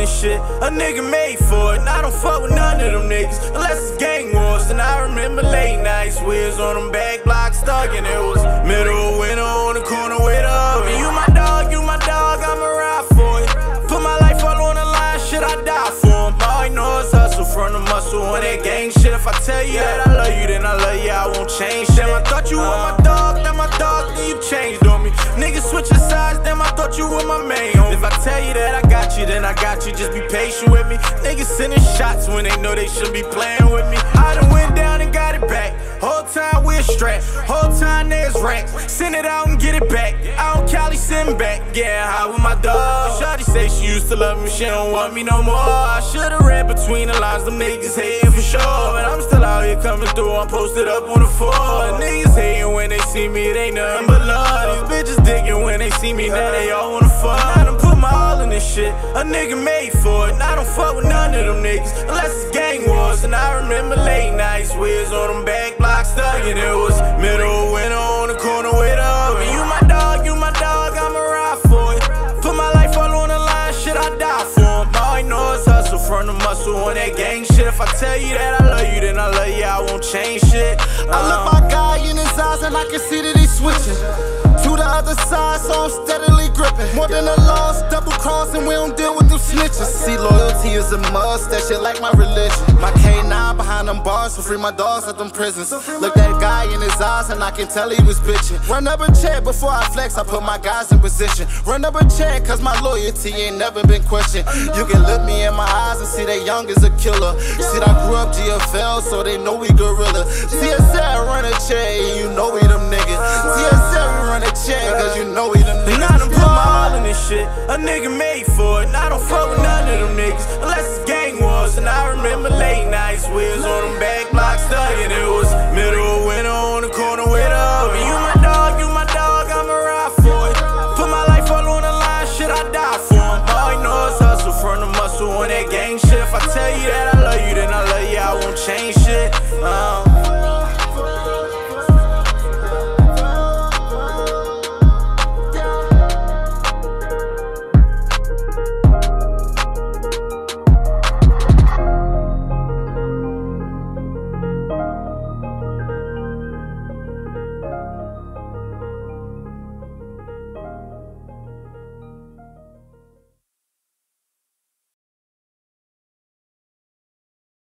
this shit. A nigga made for it, and I don't fuck with none of them niggas unless it's gang wars. And I remember late nights, we was on them back blocks stuck, and it was middle of winter on the corner with up. And you my dog, I'ma ride for it. Put my life all on the line, shit, I die for him. All I know is hustle from the muscle on that gang shit. If I tell you that I love you, then I love you, I won't change shit. I thought you were my dog, then you changed on me. Niggas switching sides, damn, I thought you were my main homie. If I tell you that I got you, then I got you, just be patient with me. Niggas sending shots when they know they shouldn't be playing with me. I done went down and got it back. Whole time we're strapped, whole time there's racks. Send it out and get it back. Out in Cali, send back. Yeah, high with my dog. Shawty say she used to love me, she don't want me no more. I should've read between the lines, them niggas hating for sure. But I'm still out here coming through, I'm posted up on the floor. Niggas hating when they see me, it ain't nothing but love. These bitches digging when they see me, now they all wanna fuck. I done put my all in this shit, a nigga made for it. And I don't fuck with none of them niggas unless it's gang wars. And I remember late nights, we was on them back blocks stuck, and it was middle of winter on the corner with up. And you my dog, I'ma ride for it. Put my life all on the line, shit, I die for him. All I know is hustle from the muscle on that gang shit. If I tell you that I love you, then I love you, I won't change shit. I look my guy in his eyes and I can see that he's switching to the other side, so I'm steadily gripping. More than a loss, double crossing, we don't deal with them snitches. See, loyalty is a must, that shit like my religion. My K9 behind them bars, so free my dogs at them prisons. Look that guy in his eyes and I can tell he was bitching. Run up a check before I flex, I put my guys in position. Run up a check, cause my loyalty ain't never been questioned. You can look me in my eyes and see that young is a killer. See, I grew up GFL, so they know we gorilla. CSL run a check, you know we